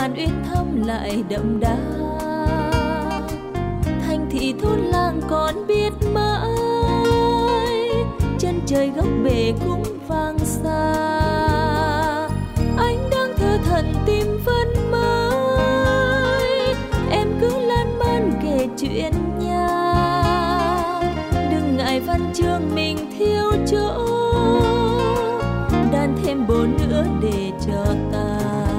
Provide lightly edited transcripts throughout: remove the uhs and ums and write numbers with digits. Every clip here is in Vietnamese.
màn uyên thâm lại đậm đà. Thành thị thôn làng còn biết mãi, chân trời góc bể cũng vang xa. Anh đang thơ thẩn tìm vân mới, em cứ lan man kể chuyện nhà. Đừng ngại văn chương mình thiếu chỗ, đan thêm bồ nữa để cho ta.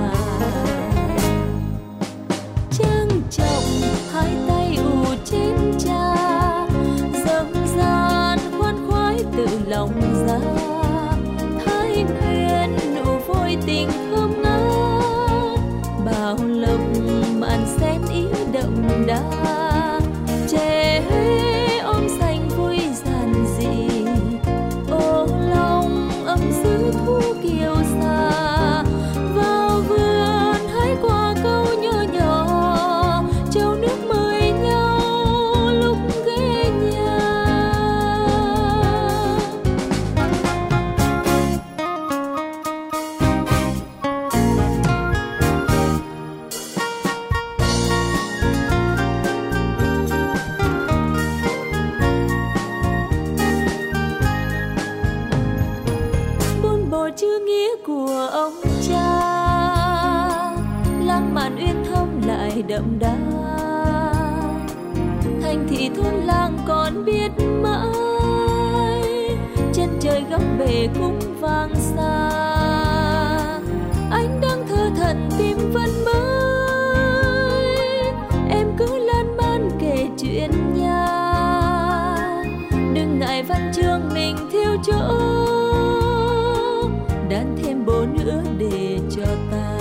Trang trọng hai tay ù trên trà, dâm gian khoan khoái tự lòng ra. Thái nguyên nụ vội tình thơm ngát, bao lộc màn sen ý đậm đà. Trẻ Huế ôm xanh vui giản dị, ô lòng âm sứ thu kiều xa. Vào vườn hái qua câu nhỏ nhỏ, trao nước mời nhau lúc ghé nhà. Bôn bồ chữ nghĩa của ông cha, lãng mạn uyên thâm lại đậm đà. Thành thị thôn làng còn biết mãi, chân trời góc bể cũng vang xa. Anh đang thơ thẩn tìm vân mới, em cứ lan man kể chuyện nhà. Đừng ngại văn chương mình thiếu chỗ, đan thêm bồ nữa để cho ta.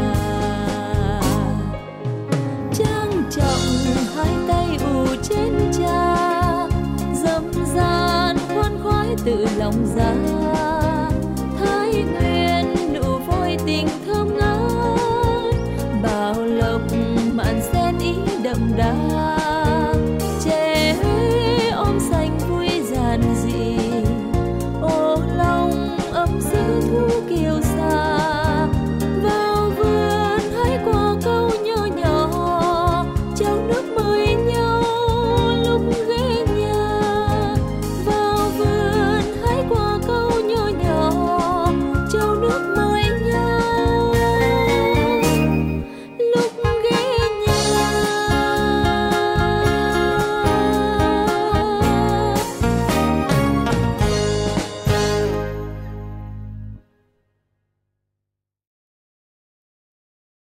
Trang trọng hai tay ù trên trà, dâm gian khoan khoái tự lòng ra. Thái nguyên nụ vội tình thơm ngát, bao lộc màn sen ý đậm đà.